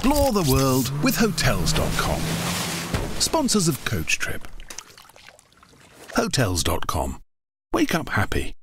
Explore the world with Hotels.com. Sponsors of Coach Trip. Hotels.com. Wake up happy.